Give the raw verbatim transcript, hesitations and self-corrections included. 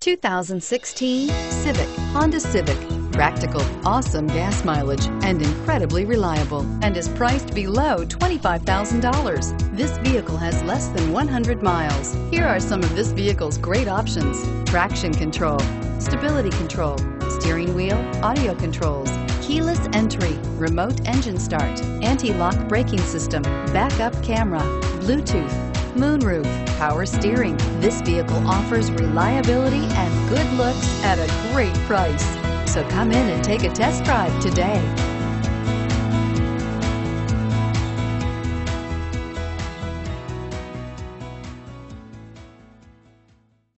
two thousand sixteen Civic, Honda Civic. Practical, awesome gas mileage, and incredibly reliable, and is priced below twenty-five thousand dollars. This vehicle has less than one hundred miles. Here are some of this vehicle's great options: traction control, stability control, steering wheel audio controls, keyless entry, remote engine start, anti-lock braking system, backup camera, Bluetooth, moonroof, power steering. This vehicle offers reliability and good looks at a great price. So come in and take a test drive today.